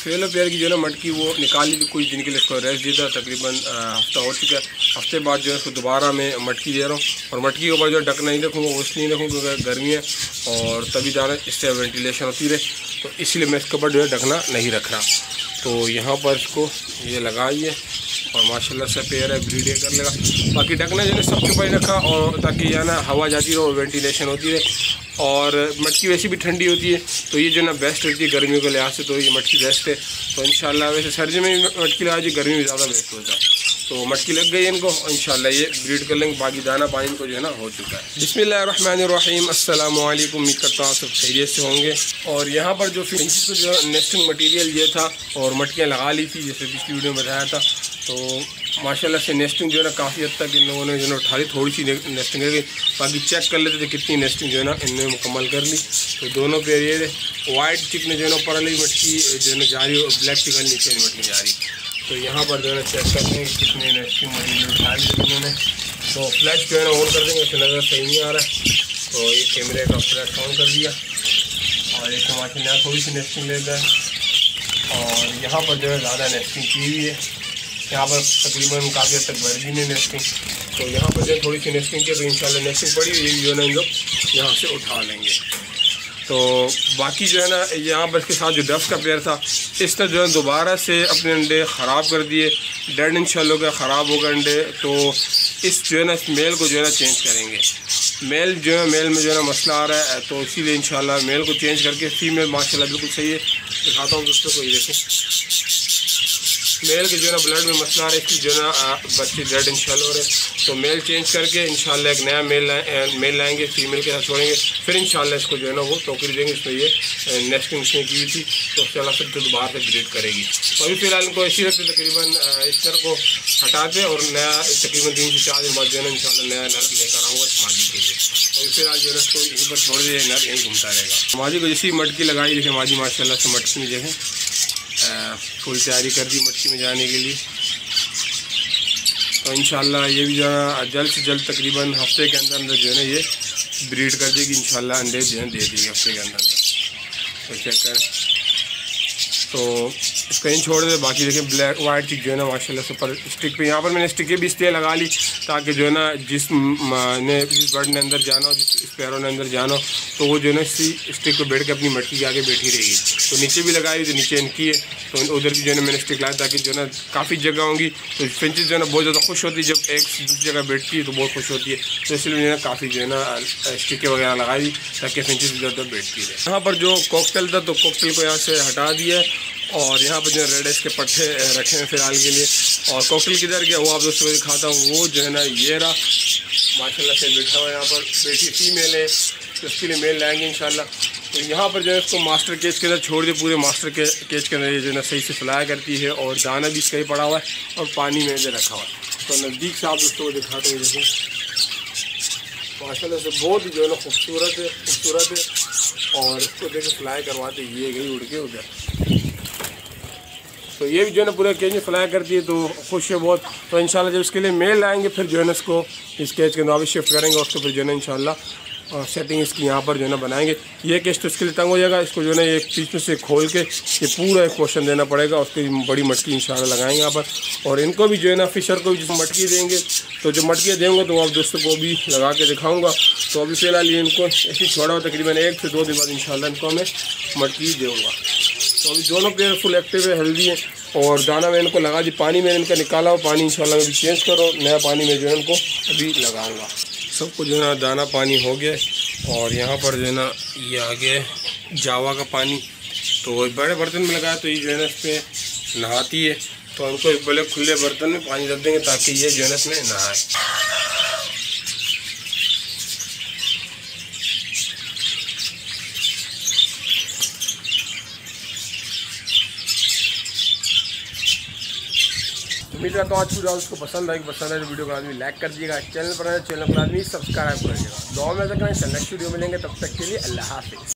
Fellow pair की जो है ना मटकी वो निकाली थी, कुछ दिन के लिए इसको रेस्ट दिया था, तकरीबन हफ्ता हो चुका है। हफ्ते बाद जो है उसको दोबारा मैं मटकी दे रहा हूँ, और मटकी के ऊपर जो ढकना नहीं रखूँगा, वो इसलिए नहीं रखूँगा क्योंकि गर्मी है और तभी जाना इससे वेंटिलेशन होती रहे, तो इसलिए मैं इसके ऊपर जो है ढकना नहीं रख रहा। तो यहाँ पर इसको ये लगाइए और माशाल्लाह से पेयर है, ब्रीड कर लेगा। बाकी ढकना जो है सबके ऊपर रखा, और ताकि यह ना हवा जाती रहे और वेंटिलेशन होती रहे। और मटकी वैसे भी ठंडी होती है, तो ये जो ना बेस्ट होती है गर्मियों के लिहाज से, तो ये मटकी बेस्ट है। तो इंशाल्लाह वैसे सर्दी में भी मटकी लगा दी, गर्मी में ज़्यादा बेस्ट होता है। तो मटकी लग गई इनको, इंशाल्लाह ये ब्रीड कर लेंगे। बाकी दाना पानी इनको जो है ना हो चुका है। बिस्मिल्लाहिर्रहमानिर्रहीम, अस्सलाम वालेकुम। उम्मीद करता हूँ सब खैरियत से होंगे। और यहाँ पर जो फिंचेस को जो नेस्टिंग मटीरियल ये था और मटकियाँ लगा ली थी, जैसे पिछली वीडियो में बताया था। तो माशाल्लाह से नेस्टिंग जो है ना काफ़ी हद तक इन लोगों ने जो है उठा ली, थोड़ी सी नेस्टिंग कर गई। बाकी चेक कर लेते थे कितनी नेस्टिंग जो है ना इनने मुकम्मल कर ली। तो दोनों पेयर ये वाइट चिक ने जो है ना ऊपर वाली मटकी जो है ना जा रही है, और ब्लैक चिक वाली नीचे मटकी जा रही। तो यहाँ पर जो है ना चेक कर लेंगे कितने नेस्टिंग मटीरियल उठा ली उन्होंने। तो फ्लैश जो है ना ऑन कर देंगे, उससे नज़र सही नहीं आ रहा है, तो ये कैमरे का फ्लैश ऑन कर दिया। और एक माशाल्लाह थोड़ी सी नेस्टिंग ले गए, और यहाँ पर जो है ज़्यादा नेस्टिंग की हुई है। यहाँ पर तकरीबन काफ़ी हद तक भर भी नहीं नेस्टिंग, तो यहाँ पर जो थोड़ी सी नेस्टिंग की, तो इंशाल्लाह नेस्टिंग पड़ी हुई जो है ना इन लोग यहाँ से उठा लेंगे। तो बाकी जो है ना यहाँ पर इसके साथ जो डफ का पेयर था, इसने जो है दोबारा से अपने अंडे ख़राब कर दिए, डेढ़ इंच हो गया, ख़राब हो गए अंडे। तो इस जो है ना इस मेल को जो है ना चेंज करेंगे। मेल जो है मेल में जो है ना मसला आ रहा है, तो इसीलिए इंशाल्लाह मेल को चेंज करके फीमेल माशाल्लाह बिल्कुल सही है। दिखाता हूँ दोस्तों को, ये देखें मेल के जो है ना ब्लड में मसला आ रहा है, इसकी जो है ना बच्चे डेड इंशाल्लाह हो रहे। तो मेल चेंज करके इंशाल्लाह एक नया मेल लाएंगे, फीमेल के साथ छोड़ेंगे, फिर इंशाल्लाह इसको जो है ना वो टोकरी देंगे। इसमें ये नेस्टिंग उसने की हुई थी, तो इंशाल्लाह फिर तो दोबारा से ब्रीड करेगी। तो अभी फ़िलहाल इनको ऐसी रखते, तकरीबन इस तरह को हटाते और नया तकरीबन 3 से 4 दिन बाद जो है ना इंशाल्लाह नया नर लेकर आऊँगा माजी के लिए। तो अभी फ़िलहाल जो है इसको यहीं पर छोड़ दिए, नर यहीं घूमता रहेगा। माजी को जैसी मटकी लगाई, देखें माजी माशाल्लाह से मटकी में देखें फुल तैयारी कर दी मटकी में जाने के लिए। तो इंशाल्लाह ये भी जो है जल्द से जल्द तकरीबन हफ्ते के अंदर अंदर जो है ना ये ब्रीड कर देगी इंशाल्लाह, अंडे जो है दे देगी हफ्ते के अंदर अंदर। तो चेक करें, तो इसको इन छोड़ दे। बाकी देखें ब्लैक वाइट चिक जो है ना माशाल्लाह सुपर स्टिक पे, यहाँ पर मैंने स्टिकें भी इसलिए लगा ली ताकि जो है ना जिस बर्ड ने अंदर जाना हो, जिस स्पैरो ने अंदर जाना हो, तो वो जो है ना इसी स्टिक पर बैठ के अपनी मटकी के आगे बैठी रहेगी। तो नीचे भी लगाई, तो नीचे इनकी है, तो उधर भी जो है ना मैंने स्टिक लगाया ताकि जो है ना काफ़ी जगह होंगी। तो फिंचेस जो है ना बहुत ज़्यादा खुश होती है जब एक दूसरी जगह बैठती है, तो बहुत खुश होती है। तो इसलिए मैंने काफ़ी जो है ना स्टिकें वगैरह लगाई दी ताकि फिंचेस इधर उधर बैठती है। यहाँ पर जो कॉकटेल था, तो कॉकटेल को यहाँ से हटा दिया, और यहाँ पर जो है रेड के पट्टे रखे हैं फ़िलहाल के लिए। और कॉकटेल किधर गया वो आप दोस्तों को दिखाता हूँ। वो जो है ना ये रहा माशाल्लाह से बैठा हुआ, यहाँ पर बैठी फीमेल है, तो उसके लिए मेल लाएंगे इंशाल्लाह। तो यहाँ पर जो है इसको मास्टर केज के अंदर छोड़ दिए, पूरे मास्टर केज के अंदर ये जो है ना सही से फ्लाई करती है, और दाना भी इसका ही पड़ा हुआ है और पानी में इधर रखा हुआ है। तो नज़दीक से आप दोस्तों को दिखाते हैं, जैसे माशाल्लाह से बहुत ही जो है ना खूबसूरत है। और इसको देखे फ्लाई करवाते ये गई उड़ के उधर। तो ये भी जो है ना पूरे केज में फ्लाई करती है, तो खुश है बहुत। तो इंशाल्लाह जब इसके लिए मेल लाएंगे फिर जो है ना इसको इस केज के अंदर अभी शिफ्ट करेंगे, और उसको फिर जो है ना इंशाल्लाह सेटिंग इसकी यहाँ पर जो है ना बनाएंगे। ये केज तो इसके लिए तंग हो जाएगा, इसको जो है ना एक पीछे से खोल के ये पूरा एक पोर्शन देना पड़ेगा, उसकी बड़ी मटकी इंशाल्लाह लगाएंगे यहाँ पर। और इनको भी जो है ना फिशर को भी जो मटकी देंगे, तो जो मटकी देंगे तो आप दोस्तों को भी लगा के दिखाऊँगा। तो अभी फ़िलहाल ये इनको ऐसे छोड़ा हुआ, तकरीबन 1 से 2 दिन बाद इंशाल्लाह इनको मैं मटकी दूँगा। तो अभी दोनों पेयर फुल एक्टिव है, हेल्दी है। और दाना मैं इनको लगा दी, पानी मैंने इनका निकाला हो, पानी इंशाल्लाह मैं भी चेंज करो, नया पानी में जो है इनको अभी लगाऊंगा। सबको जो है ना दाना पानी हो गया, और यहाँ पर जो है ना ये आ गया जावा का पानी, तो बड़े बर्तन में लगाया, तो ये जो है ना इस पर नहाती है। तो उनको एक बड़े खुले बर्तन में पानी रख देंगे ताकि ये जो है ना इसमें नहाए। उम्मीद करता हूँ आज पूरा उसको पसंद आएगी। पसंद है तो वीडियो को आदमी लाइक कर दिएगा, चैनल पर चैनल को आदमी सब्सक्राइब कर दिएगा। दुआ में नेक्स्ट वीडियो मिलेंगे, तब तक के लिए अल्लाह हाफिज़।